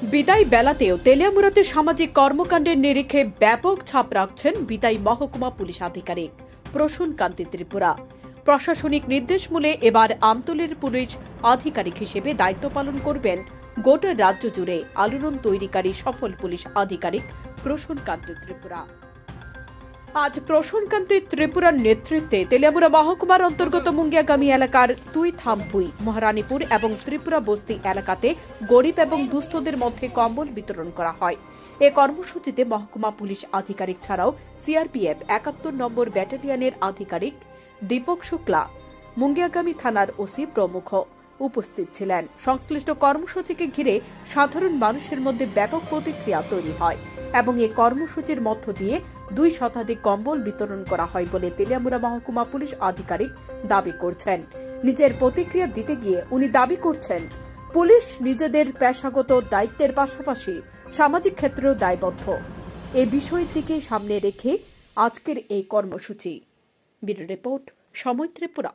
বিদায় বেলাতেও তেলিয়ামুড়াতে সামাজিক কর্মকাণ্ডের নিরিখে ব্যাপক ছাপ রাখছেন বিদায় মহকুমা পুলিশ আধিকারিক প্রসূন কান্তি ত্রিপুরা। প্রশাসনিক নির্দেশমূলে এবার আমতলের পুলিশ আধিকারিক হিসেবে দায়িত্ব পালন করবেন গোটা রাজ্য জুড়ে আলোড়ন তৈরিকারী সফল পুলিশ আধিকারিক প্রসূন কান্তি ত্রিপুরা। আজ প্রসূন কান্তি ত্রিপুরার নেতৃত্বে তেলিয়ামুড়া মহকুমার অন্তর্গত মুঙ্গিয়াগামী এলাকার তুইথামপুই, মহারানীপুর এবং ত্রিপুরা বস্তি এলাকাতে গরিব এবং দুস্থদের মধ্যে কম্বল বিতরণ করা হয়। এ কর্মসূচিতে মহকুমা পুলিশ আধিকারিক ছাড়াও সিআরপিএফ ৭১ নম্বর ব্যাটালিয়নের আধিকারিক দীপক শুক্লা, মুঙ্গিয়াগামী থানার ওসি প্রমুখ উপস্থিত ছিলেন। সংশ্লিষ্ট কর্মসূচিকে ঘিরে সাধারণ মানুষের মধ্যে ব্যাপক প্রতিক্রিয়া তৈরি হয় এবং এই কর্মসূচির মধ্য দিয়ে ২ শতাধিক কম্বল বিতরণ করা হয় বলে তেলিয়ামুড়া মহকুমা পুলিশ আধিকারিক দাবি করছেন। নিজের প্রতিক্রিয়া দিতে গিয়ে উনি দাবি করছেন, পুলিশ নিজেদের পেশাগত দায়িত্বের পাশাপাশি সামাজিক ক্ষেত্রেও দায়বদ্ধ। এই বিষয়ের দিকে সামনে রেখে আজকের এই কর্মসূচি। ব্যুরো রিপোর্ট, সময় ত্রিপুরা।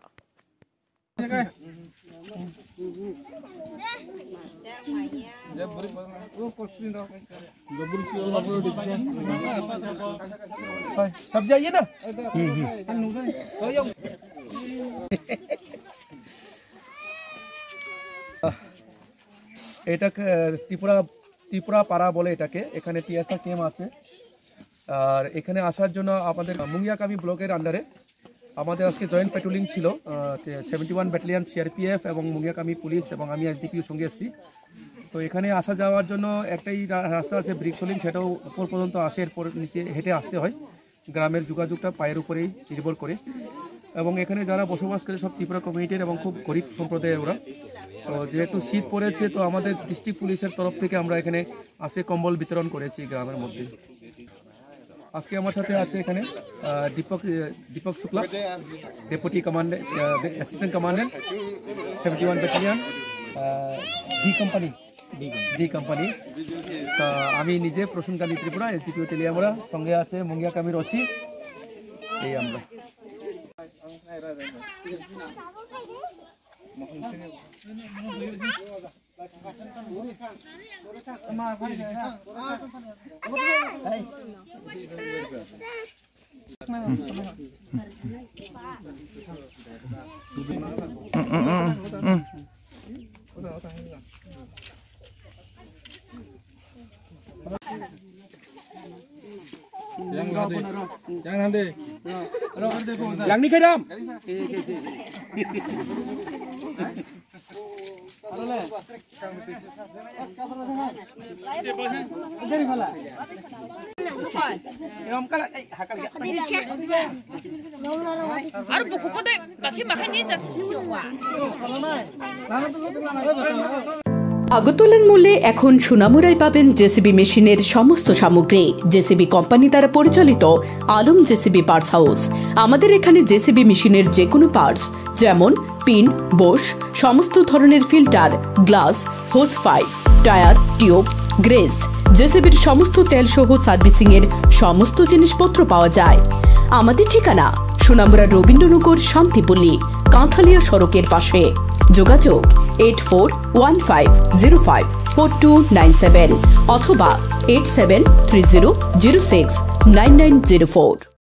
सब जाइए ना। এটা ত্রিপুরা পাড়া বলে এটাকে। এখানে টিএসআর ক্যাম্প আছে। আর এখানে আসার জন্য আমাদের মুঙ্গিয়াগামী ব্লকের আন্ডারে আমাদের আজকে জয়েন্ট পেট্রোলিং ছিল। 71 ব্যাটালিয়ন সিআরপিএফ এবং মুঙ্গিয়াগামী পুলিশ এবং আমি এসডিপিও সঙ্গে এসেছি। তো এখানে আসা যাওয়ার জন্য একটাই রাস্তা আছে ব্রিকসোলিং, সেটাও উপর পর্যন্ত আসে, এরপর নিচে হেঁটে আসতে হয়। গ্রামের যোগাযোগটা পায়ের উপরেই নির্ভর করে। এবং এখানে যারা বসবাস করে সব ত্রিপুরা কমিউনিটির এবং খুব গরিব সম্প্রদায়ের ওরা। তো যেহেতু শীত পড়েছে, তো আমাদের ডিস্ট্রিক্ট পুলিশের তরফ থেকে আমরা এখানে আসে কম্বল বিতরণ করেছি গ্রামের মধ্যে। আজকে আমার সাথে আছে এখানে Deepak Shukla, deputy commandant, assistant commandant 71 battalion D company. তা আমি নিজে প্রসূন কান্তি ত্রিপুরা, এসডিপিও তেলিয়ামুড়া, সঙ্গে আছে মুঙ্গিয়াগামীর ওসি। এই আমরা yang ni kadam আগরতলার মূল্যে এখন সোনামুড়ায় পাবেন জেসিবি মেশিনের সমস্ত সামগ্রী। জেসিবি কোম্পানি দ্বারা পরিচালিত আলম জেসিবি পার্টস হাউস। আমাদের এখানে জেসিবি মেশিনের যে কোনো পার্টস, যেমন পিন, বোশ, সমস্ত ধরনের filter, glass, hose pipe, tyre, tube, grease, জেসিবির সমস্ত তেল সহ সার্ভিসিং এর সমস্ত জিনিসপত্র পাওয়া যায়। আমাদের ঠিকানা সোনামুড়া রবীন্দ্রনগর, শান্তিপল্লী, কাঁঠালিয়া সড়কের পাশে। যোগাযোগ 8415054297 অথবা 8730069904।